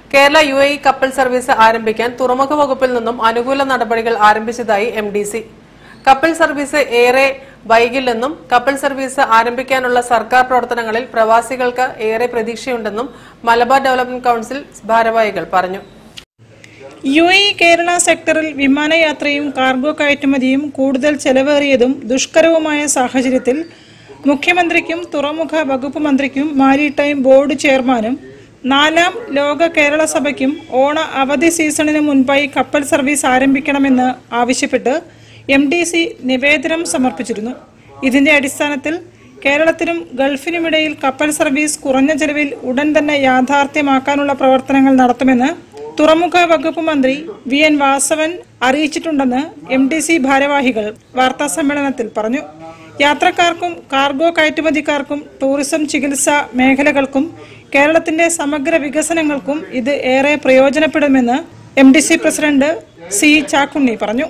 Kerala UAE കപ്പൽ service ആരംഭിക്കാൻ തുറമുഖ വകുപ്പിൽ നിന്നും അനുകൂല നടപടികൾ ആരംഭിച്ചതായി MDC. കപ്പൽ സർവീസ് ഏറെ വൈകില്ലെന്നും കപ്പൽ സർവീസ് ആരംഭിക്കാനുള്ള സർക്കാർ പ്രവർത്തനങ്ങളിൽ പ്രവാസികൾക്ക് ഏറെ പ്രതീക്ഷയുണ്ടെന്നും മലബാർ ഡെവലപ്മെന്റ് കൌൺസിൽ ഭാരവാഹികൾ പറഞ്ഞു. UAE കേരള സെക്ടറിൽ വിമാനയാത്രയും കാർഗോ കയറ്റുമതിയും കൂടുതൽ ചെലവേറിയതും ദുഷ്കരവുമായ സാഹചര്യത്തിൽ മുഖ്യമന്ത്രിക്കും തുറമുഖ വകുപ്പ് മന്ത്രിക്കും മാരിടൈം ബോർഡ് ചെയർമാനും 4ാം ലോക കേരള സഭയ്ക്കും ഓണ അവധി സീസണിന് മുൻപായി കപ്പൽ സർവീസ് ആരംഭിക്കണമെന്ന് ആവശ്യപ്പെട്ട് MDC നിവേദനം സമർപ്പിച്ചിരുന്നു. ഇതിന്റെ അടിസ്ഥാനത്തിൽ കേരളത്തിനും ഗൾഫിനുമിടയിൽ കപ്പൽ സർവീസ് കുറഞ്ഞ ചെലവിൽ ഉടൻ തന്നെ യാഥാർത്ഥ്യമാക്കാനുള്ള പ്രവർത്തനങ്ങൾ നടത്തുമെന്ന് തുറമുഖ വകുപ്പ് മന്ത്രി VN വാസവൻ അറിയിച്ചിട്ടുണ്ടെന്ന് MDC ഭാരവാഹികൾ വാർത്താസമ്മേളനത്തിൽ പറഞ്ഞു. യാത്രക്കാർക്കും കാർഗോ കയറ്റുമതിക്കാർക്കും ടൂറിസം ചികിത്സാ മേഖലകൾക്കും കേരളത്തിന്റെ സമഗ്ര വികസനങ്ങൾക്കും ഇത് ഏറെ പ്രയോജനപ്പെടുമെന്ന് MDC പ്രസിഡന്റ് C ചാക്കുണ്ണി പറഞ്ഞു.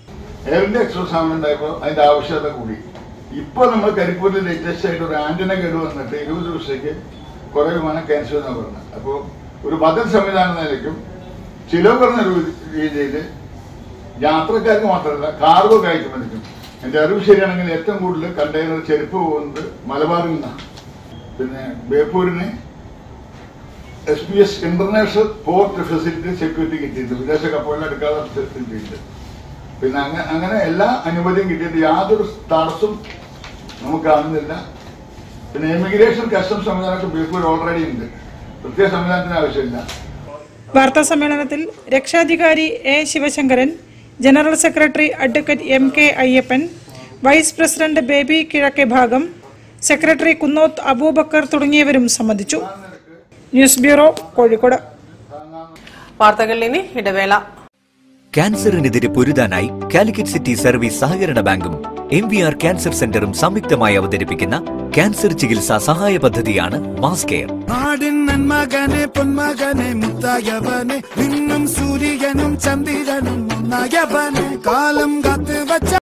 അതിന്റെ ആവശ്യകത കൂടി ഇപ്പൊ നമ്മൾ കരിപ്പൂരിൽ ലേറ്റസ്റ്റ് ആയിട്ട് ഒരു ആന്റിന കേട് വന്നിട്ട് 20 ദിവസത്തേക്ക് കുറെ വിമാനം ക്യാൻസൽ എന്നാണ് പറഞ്ഞത്. അപ്പോ ഒരു ബദൽ സംവിധാനം നിലയ്ക്കും ചിലവ് കുറഞ്ഞ രീതിയിൽ യാത്രക്കാർക്ക് മാത്രമല്ല കാർഗോ കയറ്റുമതിക്കും. എന്റെ അറിവ് ശരിയാണെങ്കിൽ ഏറ്റവും കൂടുതൽ കണ്ടെയ്നർ ചെരുപ്പ് പോകുന്നത് മലബാറിൽ നിന്നാണ്. പിന്നെ ബേപ്പൂരിന് SPS international port facility security കിട്ടിയിട്ടുണ്ട്. വിദേശ കപ്പലുകൾ എടുക്കാതെ കിട്ടിയിട്ടുണ്ട്. പിന്നെ അങ്ങനെ എല്ലാ അനുമതിയും കിട്ടിയിട്ട് യാതൊരു തടസ്സം നമുക്ക് കാണുന്നില്ല. പിന്നെ ഇമിഗ്രേഷൻ കസ്റ്റംസ് സംവിധാനമൊക്കെ ബേപ്പൂർ ഓൾറെഡി ഉണ്ട്. പ്രത്യേക സംവിധാനത്തിന് ആവശ്യമില്ല. വാർത്താ സമ്മേളനത്തിൽ രക്ഷാധികാരി A Sivasankaran, general secretary advocate MK Ayyappan, vice president Baby Kizhakke Bhagam, secretary Kunnoth Aboobacker തുടങ്ങിയവരും സംബന്ധിച്ചു. News bureau, Kozhikode. വാർത്തകളിൽ ഇനി ഇടവേള. ക്യാൻസറിനെതിരെ പൊരുതാനായി കാലിക്കറ്റ് സിറ്റി സർവീസ് സഹകരണ ബാങ്കും MVR ക്യാൻസർ സെന്ററും സംയുക്തമായി അവതരിപ്പിക്കുന്ന ക്യാൻസർ ചികിത്സാ സഹായ പദ്ധതിയാണ് മാസ് കെയർ. നാടിൻ നന്മകനെ പൊന്മകനെ മുത്തായവനെ നിന്നും സൂര്യനും ചന്ദ്രനും ഒന്നായവനെ കാലം കാത്ത് വച്ച